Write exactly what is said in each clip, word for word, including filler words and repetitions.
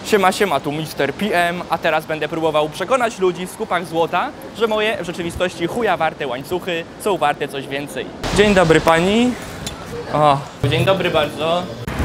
Siema, siema, tu mister P M, a teraz będę próbował przekonać ludzi w skupach złota, że moje w rzeczywistości chuja warte łańcuchy są warte coś więcej. Dzień dobry pani. O, dzień dobry bardzo.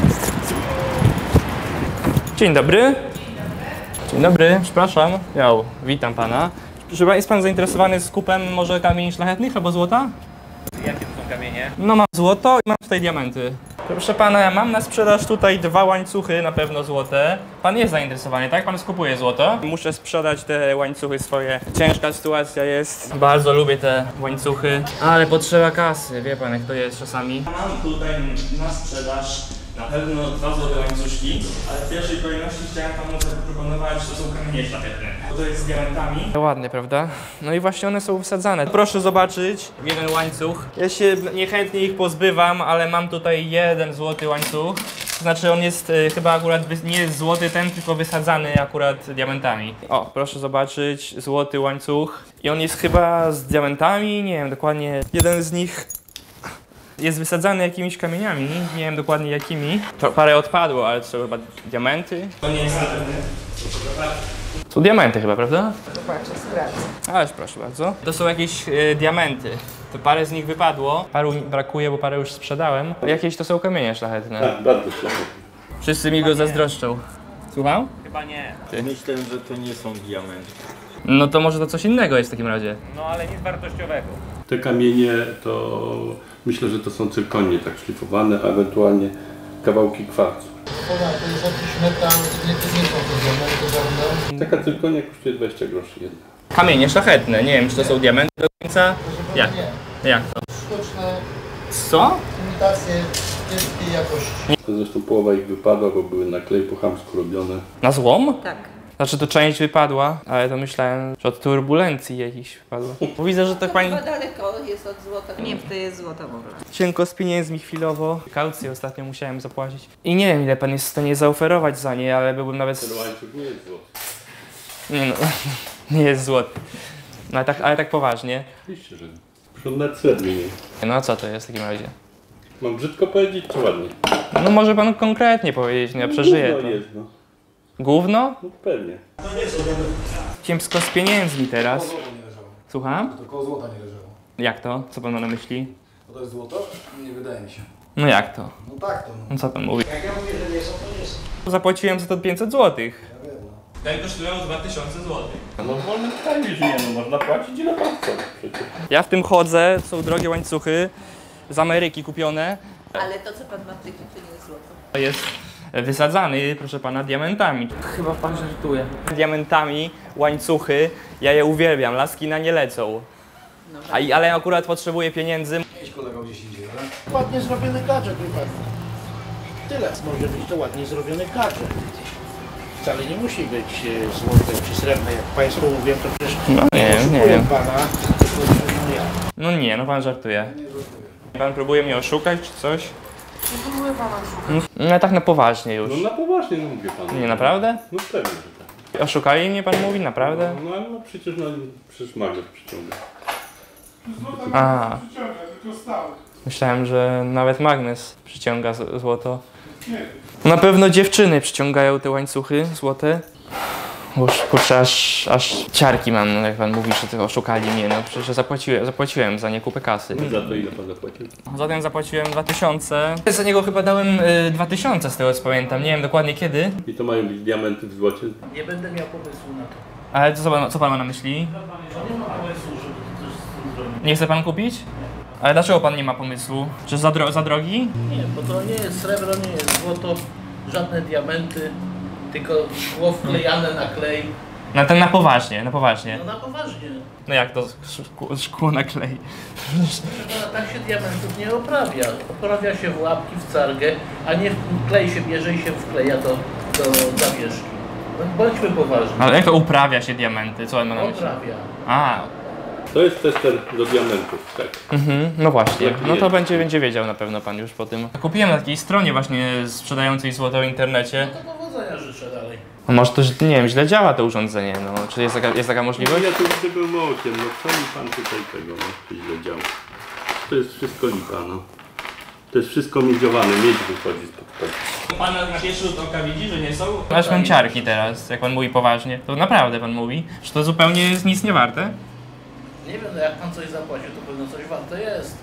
Dzień dobry. Dzień dobry, przepraszam. Jo, witam pana. Czy jest pan zainteresowany skupem może kamieni szlachetnych albo złota? Jakie to są kamienie? No mam złoto i mam tutaj diamenty. Proszę pana, ja mam na sprzedaż tutaj dwa łańcuchy, na pewno złote. Pan jest zainteresowany, tak? Pan skupuje złoto? Muszę sprzedać te łańcuchy swoje. Ciężka sytuacja jest. Bardzo lubię te łańcuchy, ale potrzeba kasy. Wie pan, jak to jest czasami. Mam tutaj na sprzedaż na pewno dwa złote łańcuszki, ale w pierwszej kolejności chciałem panu zaproponować, że to są kamienie szlachetne. Bo to jest z diamentami. Ładnie, prawda? No i właśnie one są wsadzane. Proszę zobaczyć, jeden łańcuch. Ja się niechętnie ich pozbywam, ale mam tutaj jeden złoty łańcuch. To znaczy on jest y, chyba akurat, nie jest złoty ten, tylko wysadzany akurat diamentami. O, proszę zobaczyć, złoty łańcuch. I on jest chyba z diamentami, nie wiem dokładnie. Jeden z nich jest wysadzany jakimiś kamieniami, nie wiem dokładnie jakimi. To parę odpadło, ale to są chyba diamenty. To nie jest są diamenty chyba, prawda? Zobaczę, sprawdzę. Ależ proszę bardzo. To są jakieś y, diamenty. To parę z nich wypadło, paru mi brakuje, bo parę już sprzedałem. Jakieś to są kamienie szlachetne. Tak, bardzo szlachetne. Wszyscy mi go zazdroszczą. Słucham? Chyba nie. Myślę, że to nie są diamenty. No to może to coś innego jest w takim razie. No ale nic wartościowego. Te kamienie to myślę, że to są cyrkonie tak szlifowane, a ewentualnie kawałki kwarcu. To jest jakiś metal, nie, to nie są to diamenty żadne. Taka cyrkonia kosztuje dwadzieścia groszy jedna. Kamienie szlachetne, nie wiem czy to są diamenty do końca. Jak? Nie. Jak to? Sztuczne Co? imitacje kiepskiej jakości. To zresztą połowa ich wypadła, bo były na klej po chamsku robione. Na złom? Tak. Znaczy to część wypadła, ale to myślałem, że od turbulencji jakiś wypadło. Bo widzę, że to To pani chyba daleko jest od złota. Nie, to jest złota w ogóle. cienko z pieniędzmi chwilowo. Kaucję ostatnio musiałem zapłacić. I nie wiem ile pan jest w stanie zaoferować za nie, ale byłbym nawet... Ten łańcuch nie jest złoty. Nie no, nie jest złoty. No ale tak, ale tak poważnie. Oczywiście, że przód nawet średni nie. No a co to jest w takim razie? Mam brzydko powiedzieć, czy ładnie? No może pan konkretnie powiedzieć, no ja przeżyję No to. jest, no. Gówno? No pewnie. Kiepsko z pieniędzmi teraz. Złoto nie leżało. Słucham? To koło złota nie leżało. Jak to? Co pan ma na myśli? To, to jest złoto? Nie wydaje mi się. No jak to? No tak to no. No co pan mówi? Jak ja mówię, że nie są, to nie są. Zapłaciłem za to pięćset złotych. Ja wiem, no. Ten kosztował dwa tysiące złotych. No w wolnym kraju żyjemy, można płacić ile pan chce przecież. Ja w tym chodzę, są drogie łańcuchy, z Ameryki kupione. Ale to, co pan ma w tej chwili, to nie jest złoto. To jest wysadzany, proszę pana, diamentami. Chyba pan żartuje. Diamentami, łańcuchy, ja je uwielbiam, laski na nie lecą. No, A, i- ale akurat potrzebuję pieniędzy. Idź kolegą gdzieś indziej, ale... Ładnie zrobiony gadżet, chyba. Tyle. Może być to ładnie zrobiony gadżet. Wcale nie musi być e, złote czy srebrne. Jak państwo mówią, to przecież No nie wiem, nie oszukują wiem. pana. Tylko no ja. No nie, no pan żartuje. Nie żartuję. Pan próbuje mnie oszukać czy coś? Nie próbuję pana szukać. No ja tak na poważnie już. No na poważnie no, mówię panu. Nie, naprawdę? No pewnie, że tak. Oszukali mnie pan mówi, naprawdę? No, no, no przecież no, przecież magnes przyciąga. A. Myślałem, że nawet magnes przyciąga z- złoto. Na pewno dziewczyny przyciągają te łańcuchy złote. Bo już, kurczę, aż, aż ciarki mam, no, jak pan mówi, że to oszukali mnie. No przecież zapłaciłem, zapłaciłem za nie kupę kasy. Za to ile pan zapłacił? Za ten zapłaciłem dwa tysiące. Za niego chyba dałem y, dwa tysiące z tego co pamiętam, nie wiem dokładnie kiedy. I to mają być diamenty w złocie? Nie będę miał pomysłu na to. Ale co, pan- co pan ma na myśli? Nie ma pomysłu, żeby coś z tym zrobić. Nie chce pan kupić? Ale dlaczego pan nie ma pomysłu? Czy za, dro za drogi? Nie, bo to nie jest srebro, nie jest złoto, żadne diamenty, tylko szkło wklejane na klej. Na ten na poważnie, na poważnie. No na poważnie. No jak to szkło, szkło na klej? No, tak się diamentów nie oprawia. Oprawia się w łapki, w cargę, a nie w klej się bierze i się wkleja do, do zawieszki. No, bądźmy poważni. Ale jak to uprawia się diamenty? Co pan ma na myśli? Oprawia. A, To jest tester do diamentów, tak. mhm, no właśnie. Jaki No to jest? będzie, będzie wiedział na pewno pan już po tym. Kupiłem na takiej stronie właśnie sprzedającej złoto w internecie. No to powodzenia życzę dalej. A może to, nie wiem, źle działa to urządzenie, no. Czy jest taka, jest taka No możliwość? ja tu widzę pełno okiem, no co mi pan tutaj tego, no, źle działa. To jest wszystko lipa, no. To jest wszystko miedziowane, miedź wychodzi spod tego. Pan na pierwszy rzut oka widzi, że nie są? Aż męciarki teraz, jak pan mówi poważnie. To naprawdę pan mówi, że to zupełnie jest nic nie warte? Nie wiem, no jak pan coś zapłacił, to pewno coś warte jest.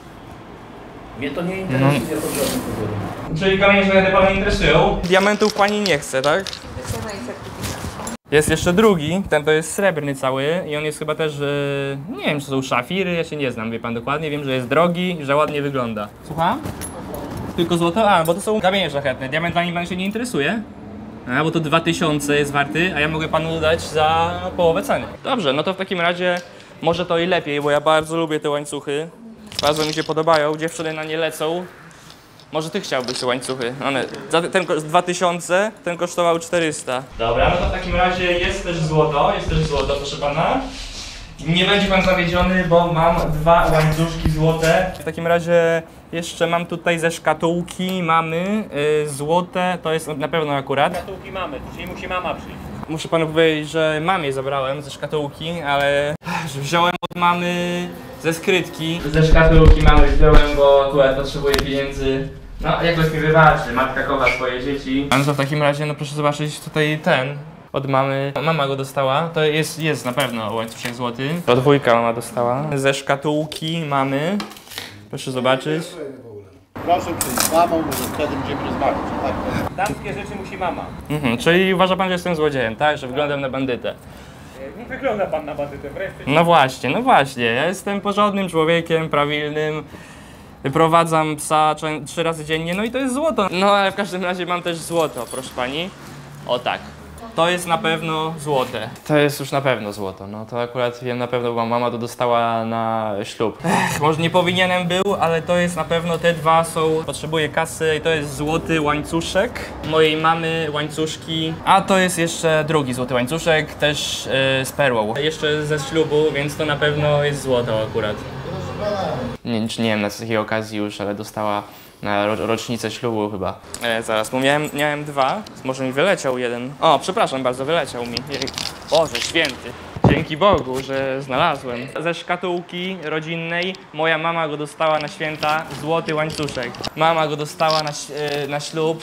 Mnie to nie interesuje No. pod żadnym powodem. Czyli kamienie żelatynowe pana interesują? Diamentów pani nie chce, tak? Wycena i certyfikat. Jest jeszcze drugi, ten to jest srebrny cały i on jest chyba też, yy, nie wiem czy to są szafiry, ja się nie znam, wie pan dokładnie, wiem, że jest drogi i że ładnie wygląda. Słucham? Tylko złoto? A, bo to są kamienie szlachetne, diamentami pan się nie interesuje? A, bo to dwa tysiące jest warty, a ja mogę panu dać za połowę ceny. Dobrze, no to w takim razie może to i lepiej, bo ja bardzo lubię te łańcuchy. Bardzo mi się podobają, dziewczyny na nie lecą. Może ty chciałbyś te łańcuchy? One, za ten koszt dwa tysiące, ten kosztował czterysta. Dobra, no to w takim razie jest też złoto, jest też złoto, proszę pana. Nie będzie pan zawiedziony, bo mam dwa łańcuszki złote. W takim razie jeszcze mam tutaj ze szkatułki, mamy y, złote, to jest na pewno akurat. Szkatułki mamy, dzisiaj musi mama przyjść. Muszę panu powiedzieć, że mamie zabrałem ze szkatułki, ale wziąłem od mamy ze skrytki. Ze szkatułki mamy wziąłem, bo akurat potrzebuję pieniędzy. No, jakoś mi wybaczy, matka kocha swoje dzieci. A no to w takim razie, no proszę zobaczyć tutaj ten od mamy. Mama go dostała, to jest, jest na pewno łańcuszek złoty. To dwójka mama dostała. Ze szkatułki mamy, proszę zobaczyć. Proszę przyjść z mamą, może wtedy będziemy rozmawiać. Tak? Damskie rzeczy musi mama. Mhm, czyli uważa pan, że jestem złodziejem, tak? Że wyglądam na bandytę. Nie wygląda pan na bandytę, wreszcie. No właśnie, no właśnie, ja jestem porządnym człowiekiem, prawilnym. Wyprowadzam psa trze- trzy razy dziennie, no i to jest złoto. No ale w każdym razie mam też złoto, proszę pani. O tak. To jest na pewno złote. To jest już na pewno złoto, no to akurat wiem na pewno, bo mama to dostała na ślub. Ech, może nie powinienem był, ale to jest na pewno, te dwa są, potrzebuję kasy i to jest złoty łańcuszek mojej mamy, łańcuszki, a to jest jeszcze drugi złoty łańcuszek, też yy, z perłą. Jeszcze ze ślubu, więc to na pewno jest złoto akurat. Nie, nie wiem na takiej okazji już, ale dostała na ro rocznicę ślubu chyba. E, zaraz, bo miałem, miałem dwa, może mi wyleciał jeden. O, przepraszam bardzo, wyleciał mi. Jej. Boże święty. Dzięki Bogu, że znalazłem. Ze szkatułki rodzinnej moja mama go dostała na święta, złoty łańcuszek. Mama go dostała na, e, na ślub.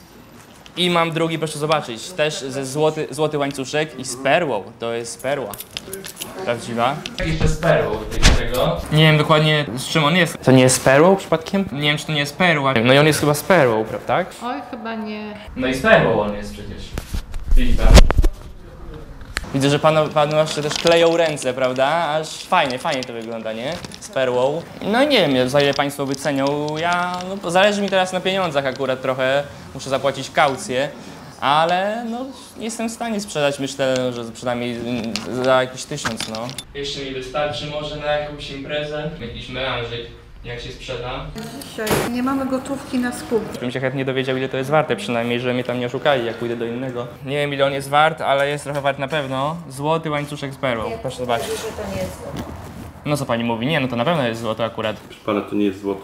I mam drugi, proszę zobaczyć, też ze złoty, złoty łańcuszek i z perłą. To jest perła. Prawdziwa. Jeszcze z perłą tego. Nie wiem dokładnie z czym on jest. To nie jest z perłą przypadkiem? Nie wiem czy to nie jest perła. No i on jest chyba z perłą, prawda? Tak? Oj, chyba nie. No i z perłą on jest przecież. Widzi pan? Widzę, że panu, panu aż też kleją ręce, prawda? Aż fajnie, fajnie to wygląda, nie? Z perłą. No nie wiem, za ile państwo wycenią. Ja, no zależy mi teraz na pieniądzach akurat trochę. Muszę zapłacić kaucję. Ale no nie jestem w stanie sprzedać, myślę, że przynajmniej za jakiś tysiąc, no. Jeszcze mi wystarczy może na jakąś imprezę, jakiś melanżyk, jak się sprzeda. Dzisiaj nie mamy gotówki na skup. Bym się chętnie dowiedział, ile to jest warte, przynajmniej, że mnie tam nie oszukali, jak pójdę do innego. Nie wiem, ile on jest wart, ale jest trochę wart na pewno. Złoty łańcuszek z perłą, proszę zobaczyć. że to nie jest złoto. No co pani mówi? Nie, no to na pewno jest złoto akurat. Proszę pana, to nie jest złoto.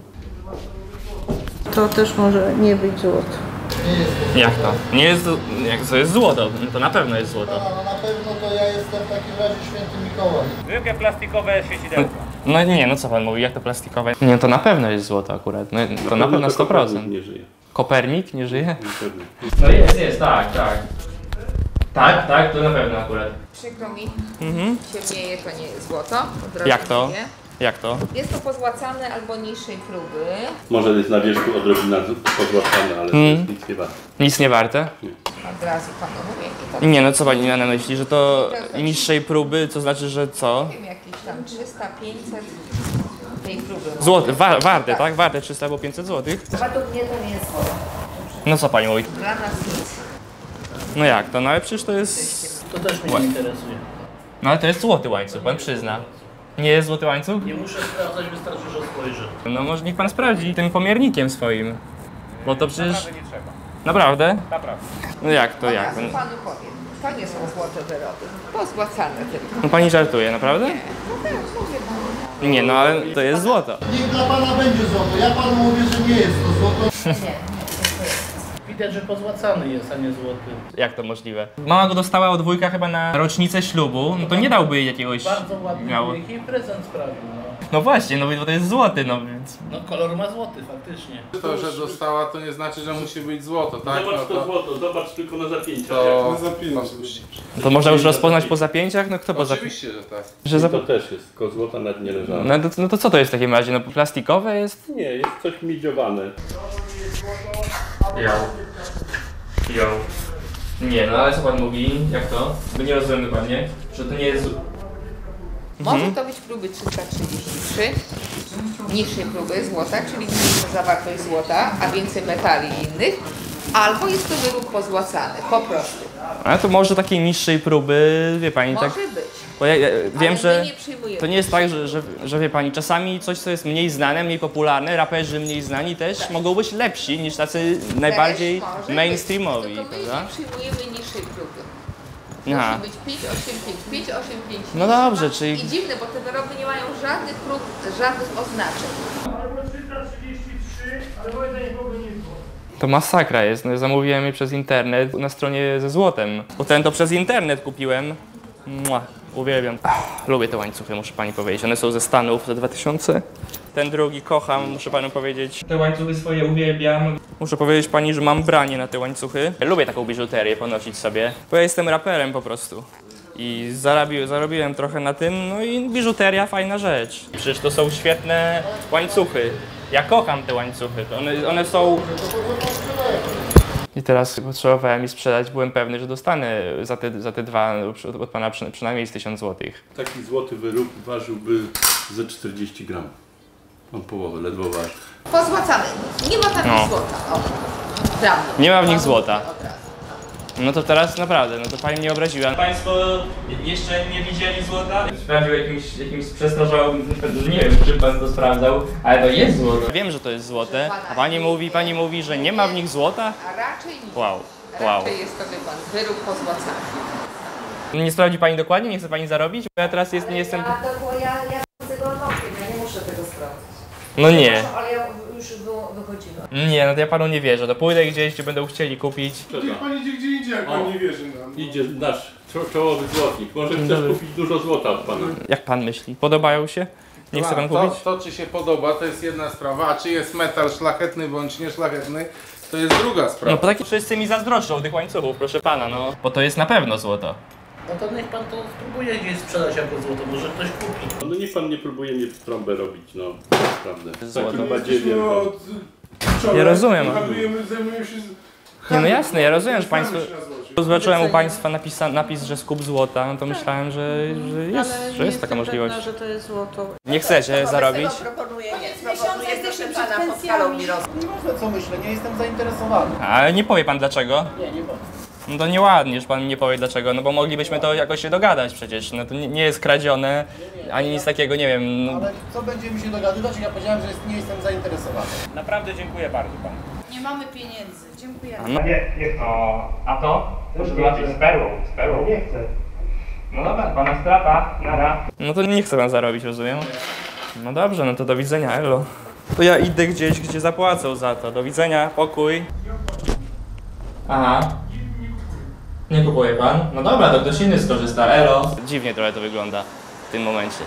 To też może nie być złoto. Jak to? Nie jest, jak to jest złoto, no to na pewno jest złoto. No na pewno to ja jestem w takim razie święty Mikołaj. Zwykłe plastikowe świecidełka. No nie, no co pan mówi, jak to plastikowe? Nie, to na pewno jest złoto akurat, no, to na pewno sto procent. Nie żyje. Kopernik nie żyje? Na pewno. No jest, jest, tak, tak. Tak, tak, to na pewno akurat. Przykro mi, Mhm. ciemnieje, to nie jest złoto. Od razu Jak to? mówię. Jak to? Jest to pozłacane albo niższej próby. Może jest na wierzchu odrobina pozłatane, ale to Mm. jest nic nie warte. Nic nie warte? Od razu panu mówię. I to Nie, no co pani ma na myśli, że to niższej próby, to znaczy, że co? nie wiem, jakieś tam trzysta pięćset tej próby. Złoty, wa warte, tak? Warte trzysta albo pięćset złotych? Według mnie to nie jest złoto. No co pani mówi? Dla nas nic. No jak to? No ale przecież to jest... To też mnie nie interesuje. No ale to jest złoty łańcuch, pan przyzna. Nie jest złoty łańcuch? Nie muszę sprawdzać, wystarczy, że spojrzę. No może niech pan sprawdzi tym pomiernikiem swoim. Bo to przecież... Naprawdę nie trzeba. Naprawdę? Naprawdę. No jak to, Od jak? razu panu powiem. To nie są złote wyroby. Pozłacane tylko. No pani żartuje, naprawdę? Nie, no ale to jest złoto. Niech dla pana będzie złoto. Ja panu mówię, że nie jest to złoto. Nie, nie, to jest. widać, że pozłacany jest, a nie złoty. Jak to możliwe? Mama go dostała od wujka chyba na rocznicę ślubu, no to nie dałby jej jakiegoś... Bardzo ładny miało. wujek i prezent sprawił, no. No właśnie, no bo to jest złoty, no więc... No kolor ma złoty, faktycznie. To, że dostała, to nie znaczy, że musi być złoto, tak? Zobacz No to to, złoto, zobacz tylko na zapięcia. to... To można już rozpoznać po zapięciach? No kto po zapięciach? Oczywiście, że tak. Że I zap... to też jest, tylko złota nad nie leżała. no, to, no to co to jest w takim razie? No plastikowe jest? Nie, jest coś miedziowane. Jo. Jo. Nie, no ale co pan mówi? Jak to? Bo nie rozumiem dokładnie, że to nie jest... Może to być próby trzysta trzydzieści trzy, niższej próby złota, czyli mniejsza zawartość złota, a więcej metali innych, albo jest to wyrób pozłacany, po prostu. Ale to może takiej niższej próby, wie pani, Może tak... być. Bo ja, ja wiem, Ale że my nie przyjmujemy. to nie jest tak, że, że, że wie pani, czasami coś, co jest mniej znane, mniej popularne, raperzy mniej znani też mogą być lepsi niż tacy najbardziej Też może mainstreamowi, być, tylko my prawda? nie przyjmujemy niższej próby. Aha. Musi być pięć osiem pięć, pięć osiem pięć. No dobrze, czyli- I dziwne, bo te wyroby nie mają żadnych prób, żadnych oznaczeń. To masakra jest, no, zamówiłem je przez internet na stronie ze złotem. Bo ten to przez internet kupiłem. Mua, uwielbiam. Ach, lubię te łańcuchy, muszę pani powiedzieć. One są ze Stanów, za dwa tysiące. Ten drugi kocham, muszę panu powiedzieć. Te łańcuchy swoje uwielbiam. Muszę powiedzieć pani, że mam branie na te łańcuchy. Lubię taką biżuterię ponosić sobie, bo ja jestem raperem po prostu. I zarobi, zarobiłem trochę na tym, no i biżuteria fajna rzecz. Przecież to są świetne łańcuchy. Ja kocham te łańcuchy, one, one są... I teraz potrzebowałem je sprzedać, byłem pewny, że dostanę za te, za te dwa od pana przy, przynajmniej z tysiąc złotych. Taki złoty wyrób ważyłby ze czterdzieści gram. Mam połowę, ledwo waży. Pozłacany. Nie ma tam No. nic złota. O, prawda. Nie ma w nich złota. Od razu. No to teraz naprawdę, no to pani mnie obraziła. Państwo jeszcze nie widzieli złota? Sprawdził jakimś, jakimś przestarzałym, nie wiem, czy pan to sprawdzał, ale to jest złoto. Wiem, że to jest złote, a pani mówi, pani mówi, że nie ma w nich złota? A raczej nie. Wow, wow. Raczej jest to, wie pan, wyrób pozłacany. Nie sprawdzi pani dokładnie? Nie chce pani zarobić? Bo ja teraz jest, nie jestem... Ja, to, bo ja, ja tego nokiem, ja nie muszę tego sprawdzić. No nie. Proszę, ale ja już wy- wychodziłam. Nie, no to ja panu nie wierzę. To pójdę gdzieś, gdzie będą chcieli kupić. Niech pan idzie gdzie indziej, jak pan nie wierzy nam. Idzie nasz czo- czołowy złotnik. Może chcesz Dobry. kupić dużo złota od pana. Jak pan myśli? Podobają się? Nie chce pan to, kupić? to czy się podoba, to jest jedna sprawa, a czy jest metal szlachetny bądź nieszlachetny, to jest druga sprawa. No bo tak wszyscy mi zazdroszczą tych łańcuchów, proszę pana, no. Bo to jest na pewno złoto. No to niech pan to spróbuje gdzieś sprzedać jako złoto, może ktoś kupi. No niech pan nie próbuje mnie w trąbę robić, no. Naprawdę. Złoto. Takim badziewiem. No, pan. Ja rozumiem. Handlujemy, zajmujemy się... Nie, no jasne, ja rozumiem, że państwo... Znamy się na złocie. Zobaczyłem u państwa napisa, napis, że skup złota, no to myślałem, że, że jest, że jest taka możliwość. że to jest złoto. Nie chcecie zarobić? Proponuję, nie, proponuję, proszę pana, pod skalą mi roz... Nieważne co myślę, nie jestem zainteresowany. Ale nie powie pan dlaczego? Nie, nie powiem. No to nieładnie, że pan nie powie dlaczego, no bo moglibyśmy to jakoś się dogadać przecież. No to nie, nie jest kradzione, ani nic takiego, nie wiem. No. Ale co będziemy się dogadywać? Ja powiedziałem, że jest, nie jestem zainteresowany. Naprawdę dziękuję bardzo panu. Nie mamy pieniędzy. Dziękuję. No. O, a to? Proszę zobaczyć z perłą, z perłą. Nie chcę. No dobra, pana strata, nara. No to nie chce pan zarobić, rozumiem? No dobrze, no to do widzenia, elo. To ja idę gdzieś, gdzie zapłacą za to. Do widzenia, pokój. Aha. Nie kupuje pan? No dobra, to ktoś inny skorzysta, elo. Dziwnie trochę to wygląda w tym momencie.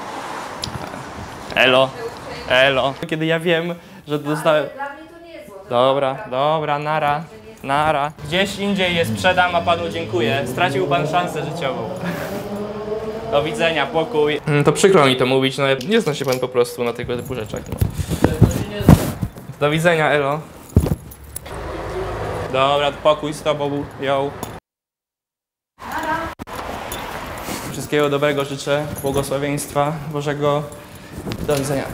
Elo, elo. Kiedy ja wiem, że dostałem... Dla mnie to nie jest złoto. Dobra, dobra, nara, nara. Gdzieś indziej je sprzedam, a panu dziękuję. Stracił pan szansę życiową. Do widzenia, pokój. To przykro mi to mówić, no nie zna się pan po prostu na tego typu rzeczach. No. Do widzenia, elo. Dobra, pokój z tobą, ją. Wszystkiego dobrego życzę, błogosławieństwa Bożego. Do widzenia.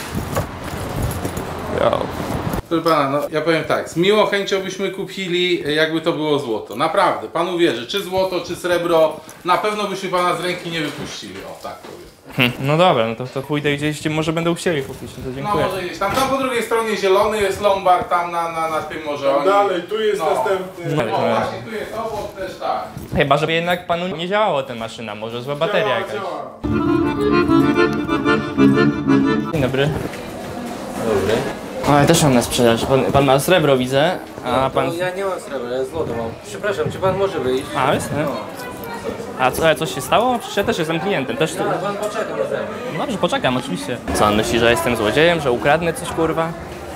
Yo. Proszę pana, no ja powiem tak, z miłą chęcią byśmy kupili, jakby to było złoto. Naprawdę, pan uwierzy, czy złoto, czy srebro, na pewno byśmy pana z ręki nie wypuścili, o tak powiem. No dobra, no to, to pójdę gdzieś, gdzie może będą chcieli kupić, no to No dziękuję. może gdzieś tam, tam po drugiej stronie zielony jest Lombard, tam na, na, na tym może oni... Dalej, tu jest No. następny. O właśnie, tu jest obok też tak. Chyba, żeby jednak panu nie działała ta maszyna, może zła bateria Działa, jakaś. działa. Dzień dobry. Dobry. O, ja też mam na sprzedaż. Pan, pan ma srebro, widzę, a pan... No, ja nie mam srebra, ja złoto mam. Przepraszam, czy pan może wyjść? A, jest, nie? A co, ale coś się stało? Przecież ja też jestem klientem, też tu... Tak, pan poczeka na zewnątrz. Dobrze, poczekam, oczywiście. Co, on myśli, że jestem złodziejem, że ukradnę coś, kurwa?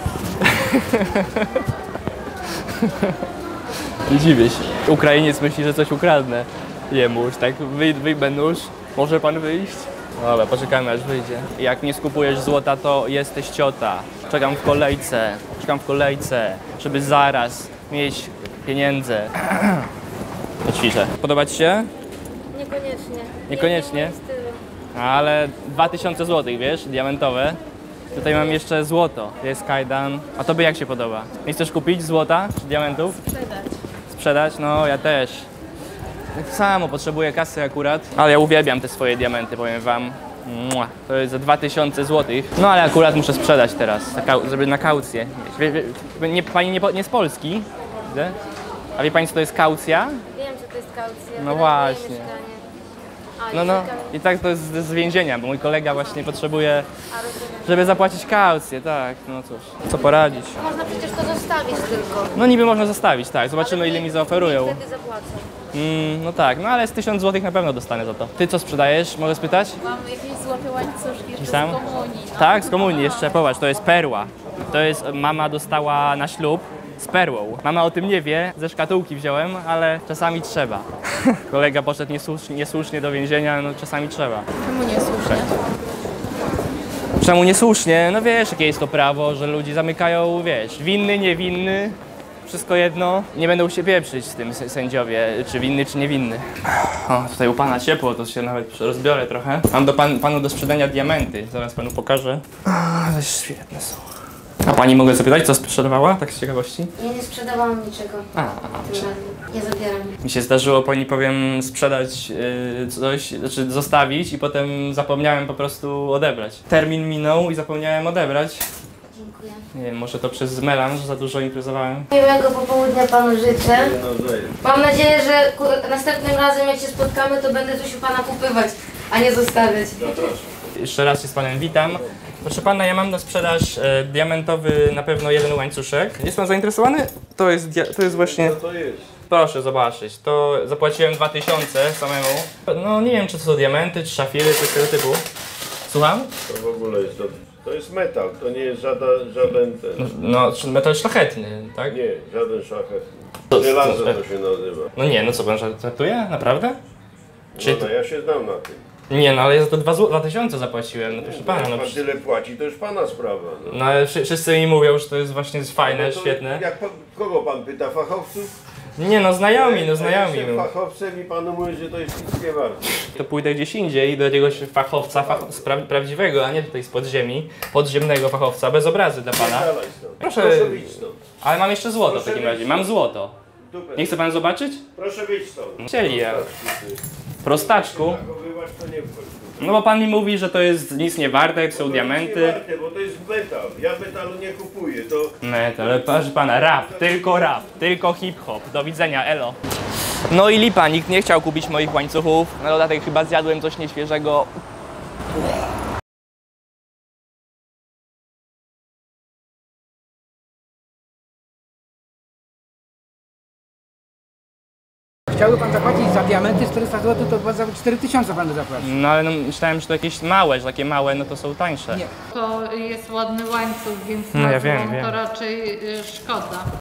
Dziwię się. Ukrainiec myśli, że coś ukradnę. Jemu już tak, wyj, wyjmę nóż, może pan wyjść? Dobra, poczekamy aż wyjdzie. Jak nie skupujesz złota, to jesteś ciota. Czekam w kolejce, czekam w kolejce, żeby zaraz mieć pieniądze. To ćwiczę. Podoba ci się? Niekoniecznie. Niekoniecznie? Nie w moim stylu. Ale dwa tysiące złotych, wiesz, diamentowe. Tutaj mam jeszcze złoto, jest kajdan. A tobie jak się podoba? Nie chcesz kupić złota czy diamentów? Sprzedać. Sprzedać? No ja też. Tak samo, potrzebuję kasy akurat. Ale ja uwielbiam te swoje diamenty, powiem wam. Mua, to jest za dwa tysiące złotych. No ale akurat muszę sprzedać teraz, żeby na kaucję mieć. Wie, wie, nie, pani nie, nie z Polski, widzę. A wie pani co to jest kaucja? Wiem, co to jest kaucja. No Wydaje właśnie. mieszkanie. A, No i no. czekam. I tak to jest z z więzienia, bo mój kolega właśnie potrzebuje, A, rozumiem. żeby zapłacić kaucję, tak, no cóż. Co poradzić? Można przecież to zostawić tylko. No niby można zostawić, tak. Zobaczymy Ale ile nie- mi zaoferują. nie Wtedy zapłacą. Mm, no tak, no ale z tysiąc złotych na pewno dostanę za to. Ty co sprzedajesz? Mogę spytać? Mam jakieś złote łańcuszki jeszcze Sam? z komunii. No. Tak, z komunii jeszcze, popatrz, to jest perła. To jest, mama dostała na ślub z perłą. Mama o tym nie wie, ze szkatułki wziąłem, ale czasami trzeba. Kolega poszedł niesłusznie, niesłusznie do więzienia, no czasami trzeba. Czemu nie słusznie? Czemu niesłusznie? No wiesz, jakie jest to prawo, że ludzi zamykają, wiesz, winny, niewinny, wszystko jedno. Nie będą się pieprzyć z tym s- sędziowie, czy winny, czy niewinny. O, tutaj u pana ciepło, to się nawet rozbiorę trochę. Mam do pan, panu do sprzedania diamenty, zaraz panu pokażę. Ale świetne są. A pani mogę zapytać, co sprzedawała, tak z ciekawości? Ja nie sprzedawałam niczego. A, a, Tym razem. Ja zabieram. mi się zdarzyło, pani powiem, sprzedać yy, coś, znaczy zostawić i potem zapomniałem po prostu odebrać. Termin minął i zapomniałem odebrać. Dziękuję. Nie wiem, może to przez melanż za dużo imprezowałem. Miłego popołudnia panu życzę. Mam nadzieję, że ku- następnym razem jak się spotkamy, to będę coś u pana kupywać, a nie zostawiać. Jeszcze raz się z panem witam. Proszę pana, ja mam na sprzedaż e, diamentowy na pewno jeden łańcuszek. Jest pan zainteresowany? To jest, dia- to jest właśnie... to jest? Proszę zobaczyć, to zapłaciłem dwa tysiące samemu. No nie wiem, czy to są diamenty, czy szafiry, coś tego typu. Słucham? To w ogóle jest, to, to jest metal, to nie jest żaden, żaden ten, No, czy metal szlachetny, tak? nie, żaden szlachetny. To- Żelazo to- to się nazywa. No nie, no co pan żartuje? Naprawdę? Czy No, no, ja się znam na tym. Nie, no ale ja za to dwa tysiące zapłaciłem, no proszę pana. Jak No, pan przecież- tyle płaci, to już pana sprawa. No. no ale wszy- wszyscy mi mówią, że to jest właśnie fajne, No to świetne. Jak pan, kogo pan pyta, fachowców? Nie no, znajomi, no Ja znajomi. jestem No. fachowcem i panu mówię, że to jest nic nie warte. To pójdę gdzieś indziej do jakiegoś fachowca fach, spra prawdziwego, a nie tutaj z podziemi, podziemnego fachowca, bez obrazy dla pana. Dalej stąd. Proszę, Proszę wyjść stąd. ale mam jeszcze złoto w Proszę takim wyjść razie, mam złoto. Dupę. Nie chce pan zobaczyć? Proszę wyjść stąd. Chcieli, ja. Prostaczku. Zachowywać to nie wchodzi. No bo pan mi mówi, że to jest nic nie warte, to są To diamenty. nic nie warte, bo to jest metal. Ja metalu nie kupuję. To Metal, ale proszę pana, rap, tylko rap, tylko hip-hop. Do widzenia, elo. No i lipa, nikt nie chciał kupić moich łańcuchów. Na dodatek chyba zjadłem coś nieświeżego. Chciałby pan zapłacić za diamenty czterysta złotych, to za cztery tysiące panu zapłaci. No ale no, myślałem, że to jakieś małe, że takie małe, no to są tańsze. Nie. To jest ładny łańcuch, więc No na ja wiem, złom wiem. to raczej y, szkoda.